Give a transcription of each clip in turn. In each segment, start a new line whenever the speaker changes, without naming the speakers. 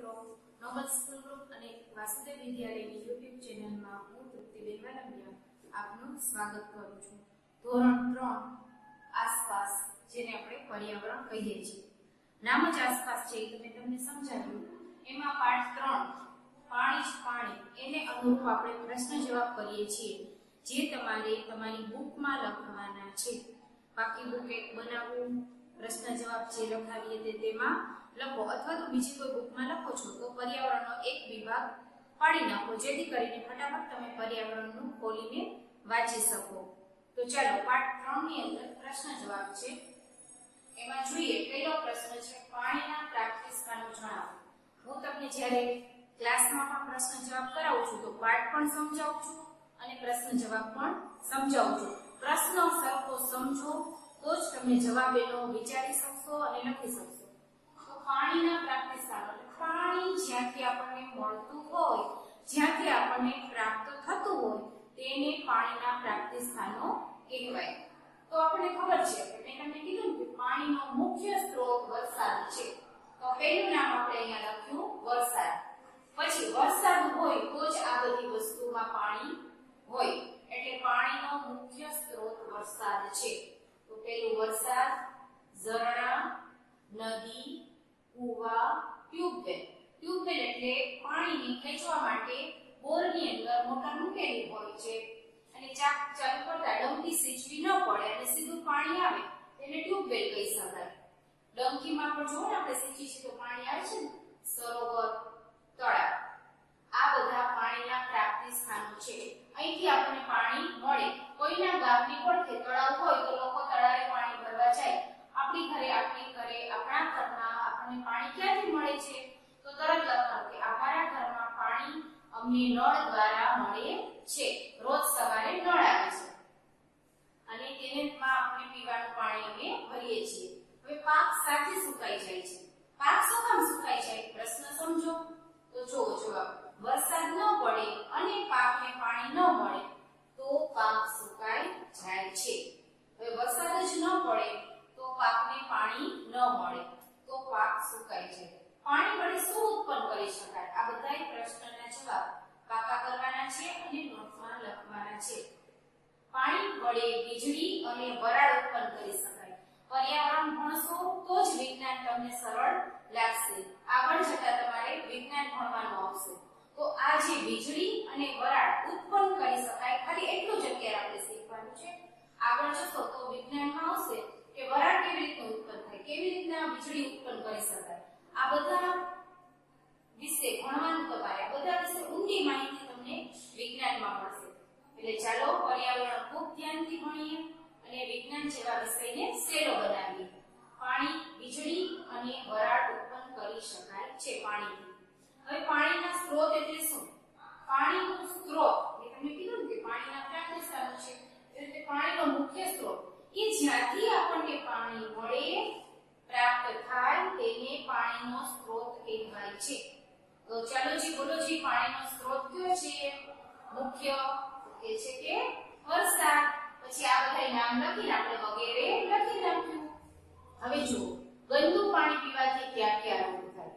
મિત્રો, Nobel school group અને Vasudev વિદ્યાલયની YouTube ચેનલમાં હું તૃપ્તિબેન વાલંબિયા આપનું સ્વાગત કરું છું. ધોરણ 3 આસપાસ, જેને આપણે પર્યાવરણ કહીએ છીએ. નામ જ આસપાસ છે એ તમને સમજાવ્યું. એમાં પાઠ 3 પાણી જ પાણી, એને અનુરૂપ આપણે પ્રશ્ન જવાબ કરીએ છીએ, જે તમારે તમારી બુકમાં લખવાના છે. બાકી બુક એક બનાવવું, પ્રશ્ન જવાબ જે લખાવીએ તે તેમાં લખો, અથવા તો બીજી કોઈ બુકમાં લખો છો તો પર્યાવરણનો એક વિભાગ પાડી નાખો, જેથી કરીને ફટાફટ તમે પર્યાવરણનું ખોલીને વાંચી શકો. તો ચાલો પાઠ 3 ની અંદર પ્રશ્ન જવાબ છે. એમાં જોઈએ, પહેલો પ્રશ્ન છે પાણીના પ્રાપ્તિ સ્થાનો જણાવો. હું તમને જ્યારે ક્લાસમાં પણ પ્રશ્ન જવાબ કરાવું છું તો પાઠ પણ સમજાવું છું અને પ્રશ્ન જવાબ પણ સમજાવું છું. પ્રશ્ન સરખો સમજો તો જ તમે જવાબ એનો વિચારી શકશો અને લખી શકશો. તો પાણીના પ્રાપ્તિ સ્થાનો, પાણી જ્યાંથી આપણને મળતું હોય, જ્યાંથી આપણને પ્રાપ્ત થતું હોય તેને પાણીના પ્રાપ્તિ સ્થાનો કહેવાય. તો આપણને ખબર છે, મેં તમને કીધું કે પાણીનો મુખ્ય સ્ત્રોત વરસાદ છે. તો પહેલું નામ આપણે અહીંયા લખ્યું વરસાદ. પછી વરસાદ હોય તો જ આ બધી વસ્તુમાં પાણી હોય, એટલે પાણીનો મુખ્ય સ્ત્રોત વરસાદ છે. તો પહેલું વરસાદ, ઝરણા, નદી, કુવા, ટ્યુબવેલ. ટ્યુબવેલ એટલે પાણીને ખેંચવા માટે બોરની અંદર મોટર મૂકેલી હોય છે અને ચાલુ કરતા ડંકી સીચવી ન પડે અને સીધું પાણી આવે તેને ટ્યુબવેલ કહી શકાય. ડંકીમાં પણ જો આપણે સીચી છે તો પાણી આવે છે ને, સરોવર, તળાવ, આ બધા પાણીના પ્રાપ્તિ સ્થાનો છે. અહીંથી આપણને પાણી મળે. કોઈના ગામની પડખે તળાવ હોય તો લોકો તળાવે પાણી ભરવા જાય. આપણા ઘરે આપણા ઘરમાં આપણને પાણી ક્યાંથી મળે છે? તો તરત લખવાનું કે અમારા ઘરમાં પાણી અમને નળ દ્વારા મળે છે. રોજ સવારે નળ આવે છે અને તેનેમાં આપણે પીવાનું પાણી અમે ભરીએ છીએ. હવે પાક સાથે સુકાઈ જાય છે. પાક શું કામ સુકાઈ જાય? પ્રશ્ન સમજો. તો જો જવાબ, વરસાદ ન પડે અને પાકને પાણી ન મળે તો પાક સુકાઈ જાય છે. હવે વરસાદ જ ન પડે તો પાકને પાણી ન મળે તો પાક સુકાઈ જાય. પાણી વડે શું ઉત્પન્ન કરી શકાય? આ બધાય પ્રશ્નના જવાબ પાકા કરવાના છે અને નોટમાં લખવાના છે. પાણી વડે વીજળી અને વરાળ ઉત્પન્ન કરી શકાય. પર્યાવરણ ભણશો તો જ વિજ્ઞાન તમને સરળ લાગશે. આગળ જતા તમારે વિજ્ઞાન ભણવાનું આવશે. તો આ જે વીજળી અને વરાળ ઉત્પન્ન કરી શકાય, ખાલી એટલું જ અત્યારે આપણે શીખવાનું છે. આગળ જશો તો વિજ્ઞાનમાં આવશે કે વરાળ કેવી રીતે ઉત્પન્ન થાય, કેવી રીતના વીજળી ઉત્પન્ન કરી શકાય. આ બધા વિશે ભણવાનું તમારે, આ બધા વિશે ઊંડી માહિતી તમને વિજ્ઞાનમાં મળશે. એટલે ચાલો પર્યાવરણ ખૂબ ધ્યાનથી ભણીએ અને વિજ્ઞાન જેવા વિષયને સહેલો બનાવીએ. પાણી, વીજળી અને વરાળ ઉત્પન્ન કરી શકાય છે પાણીથી. હવે પાણીના સ્ત્રોત એટલે શું? પાણીનો સ્ત્રોત, મેં તમને કીધું કે પાણીના પ્રાપ્તિ સ્થાનો છે, એ રીતે પાણીનો મુખ્ય સ્ત્રોત કે જ્યાંથી આપણને પાણી મળે, પ્રાપ્ત થાય તેને પાણીનો સ્ત્રોત કહેવાય છે. તો ચાલો જી બોલો જી, પાણીનો સ્ત્રોત કયો છે? મુખ્ય કે છે કે વરસાદ. પછી આ બધા નામ લખીને આપણે વગેરે લખી નાખ્યું. હવે જુઓ, ગંદુ પાણી પીવાથી ક્યાં ક્યાં રોગ થાય?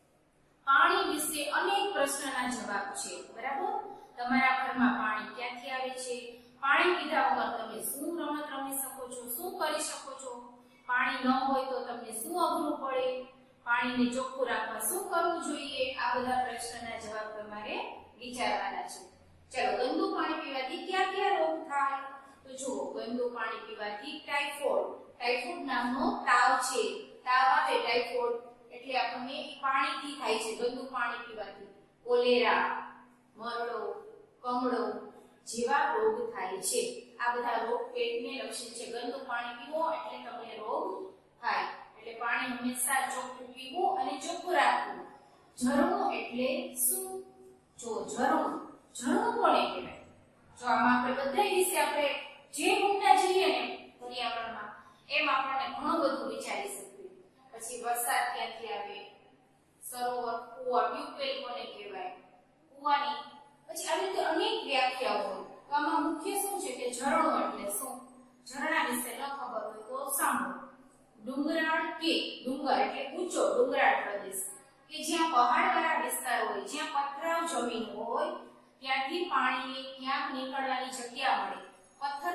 પાણી વિશે અનેક પ્રશ્નના જવાબ છે, બરાબર? તમારા ઘરમાં પાણી ક્યાંથી આવે છે? પાણી પીધા વગર તમે શું રમત રમી શકો છો, શું કરી શકો છો? પાણી ન હોય તો તમને શું અઘરું પડે? પાણીને ચોખ્ખું રાખવા શું કરવું જોઈએ? આ બધા પ્રશ્નના જવાબ તમારે વિચારવાના છે. ચલો, ગંદુ પાણી પીવાથી ક્યાં ક્યાં રોગ થાય? તો જુઓ, ગંદુ પાણી પીવાથી ટાઇફોઇડ નામનો તાવ છે. તાવ આવે ટાઇફોઇડ એટલે આપણને પાણીથી થાય છે. ગંદુ પાણી પીવાથી કોલેરા, મરડો, કમળો જેવા રોગ થાય છે. આ બધા રોગ પેટને લક્ષી છે. ગંદુ પાણી પીવો એટલે તમને રોગ થાય. એટલે પાણી હંમેશા ચોખ્ખું પીવું અને ચોખ્ખું રાખવું. ઝરણું એટલે શું? જો ઝરણું કોને કહેવાય? જો આમાં આપણે બધા વિશે આપણે જે મૂકતા જઈએ ને પર્યાવરણમાં, એમ આપણને ઘણું બધું વિચારી શકીએ. પછી વરસાદ ક્યાંથી આવે, સરોવર, કુવા, ટ્યુબવેલ કોને કહેવાય, કુવાની પછી આવી રીતે અનેક વ્યાખ્યાઓ હોય. તો આમાં મુખ્ય શું છે કે ઝરણું એટલે શું? ઝરણા વિશે ન ખબર હોય તો સાંભળો. ડુંગરાળ કે ડુંગર એટલે ઊંચો ડુંગરાળ પ્રદેશ કે જ્યાં પહાડ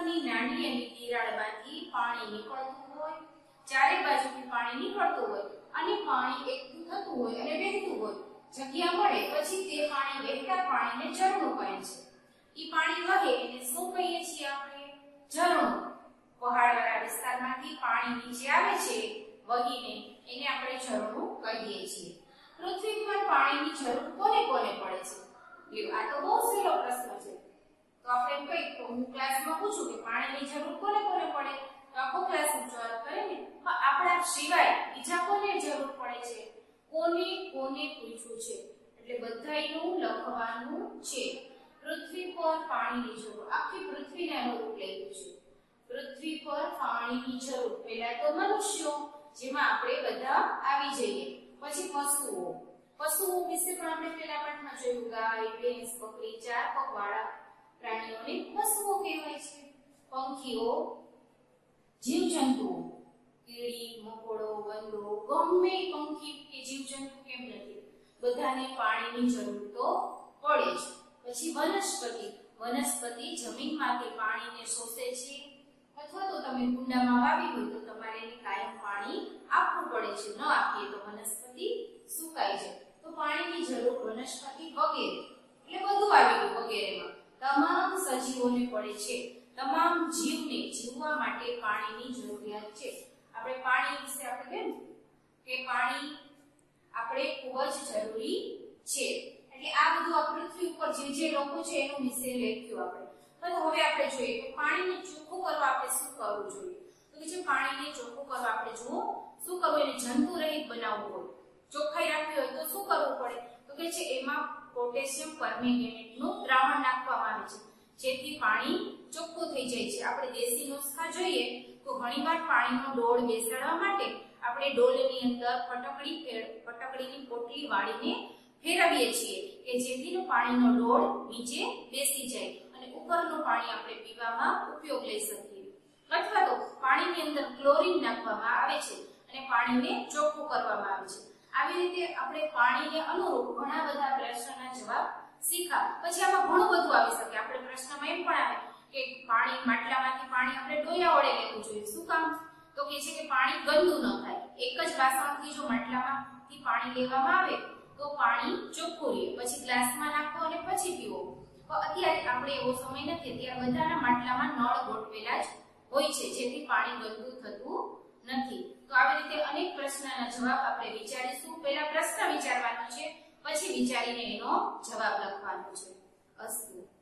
પત્થરની નાની એવી તિરાડમાંથી પાણી નીકળતું હોય, ચારે બાજુથી પાણી નીકળતું હોય અને પાણી એકઠું થતું હોય અને વહેતું હોય, જગ્યા મળે પછી તે પાણી વહેતા પાણીને ઝરણું કહે છે. ઈ પાણી વહે એને શું કહીએ છીએ આપણે? ઝરણું. પહાડવાળા વિસ્તારમાંથી પાણી નીચે આવે છે વહીને, એને આપણે ઝરણું કહીએ છીએ. પૃથ્વી પર પાણીની જરૂર કોને કોને પડે છે? લ્યો, આ તો બહુ સહેલો પ્રશ્ન છે. તો આપણે કઈ તો હું ક્લાસમાં પૂછું કે પાણીની જરૂર કોને કોને પડે, તો આખો ક્લાસનો જવાબ કરે ને. આપણા સિવાય બીજા કોને જરૂર પડે છે? કોને કોને પૂછ્યું છે એટલે બધાયનું લખવાનું છે. પૃથ્વી પર પાણીની જરૂર, આખી પૃથ્વીને અનુરૂપ લખ્યું છે. પૃથ્વી પર પાણીની જરૂર. પહેલા તો મનુષ્યો, જેમાં આપણે બધા આવી જઈએ. પછી પશુઓ. પશુઓ વિશે પણ આપણે પહેલા પાઠમાં જોયું. ગાય, ભેંસ, બકરી, ચાર પગવાળા પ્રાણીઓને પશુઓ કહેવાય છે. પંખીઓ, જીવજંતુઓ, કીડી, મકોડો, વંદો, ગમે પંખી કે જીવજંતુ કેમ નથી, બધાને પાણીની જરૂર તો પડે જ. પછી વનસ્પતિ. વનસ્પતિ જમીનમાંથી પાણીને શોષે છે, અથવા તો તમે કુંડામાં વાવી હોય તો તમારે એને કાયમ પાણી આપવું પડે છે. ન આપીએ તો વનસ્પતિ સુકાઈ જાય. તો પાણીની જરૂર વનસ્પતિ વગેરે, એટલે બધું આવી ગયું વગેરેમાં. તમામ સજીવોને પડે છે. તમામ જીવને જીવવા માટે પાણીની જરૂરિયાત છે. આપણે પાણી વિશે આપણે કેમ કે પાણી આપણે ખૂબ જ જરૂરી છે. એટલે આ બધું આ પૃથ્વી ઉપર જે લોકો છે એનું વિશે લખ્યું આપણે. તો હવે આપણે જોઈએ કે પાણીને ચોખ્ખું કરવા આપણે શું કરવું જોઈએ. તો કે જે પાણીને ચોખ્ખું કરવા આપણે જુઓ શું કરવું, એને જંતુ રહિત બનાવવું હોય, ચોખ્ખાઈ રાખવી હોય તો શું કરવું પડે? તો કે છે એમાં પોટેશિયમ પરમેંગેનેટનું દ્રાવણ નાખવામાં આવે છે, જેથી પાણી ચોખ્ખું થઈ જાય છે. આપણે દેશી નુસ્ખા જોઈએ તો ઘણીવાર પાણીનો ડોળ બેસાડવા માટે આપણે ડોલની અંદર ફટકડીની પોટલી વાળીને ફેરવીએ છીએ કે જેથી પાણીનો ડોળ નીચે બેસી જાય અને ઉપરનું પાણી આપણે પીવામાં ઉપયોગ લઈ શકીએ. અથવા તો પાણીની અંદર ક્લોરીન નાખવામાં આવે છે અને પાણીને ચોખ્ખું કરવામાં આવે છે. આવી રીતે આપણે પાણીને અનુરૂપ ઘણા બધા પ્રશ્નના જવાબ શીખા. પછી આમાં ઘણું બધું આવી શકે. આપણે પ્રશ્નમાં એમ પણ આવે કે પાણી માટલામાંથી પાણી આપણે ડોયા વડે લેવું જોઈએ. શું કામ? તો કે છે કે પાણી ગંદુ ન થાય. એક જ વાસણથી જો માટલામાંથી પાણી લેવામાં આવે તો પાણી ચોખ્ખું રહે. પછી ગ્લાસમાં નાખો અને પછી પીવો. તો અત્યારે આપણે એવો સમય નથી, અત્યારે બધાના માટલામાં નળ ગોઠવેલા જ હોય છે, જેથી પાણી ગંદુ થતું નથી. તો આવી રીતે અનેક પ્રશ્નના જવાબ આપણે વિચારીશું. પહેલા પ્રશ્ન વિચારવાનો છે, પછી વિચારીને એનો જવાબ લખવાનો છે. અસ્તુ.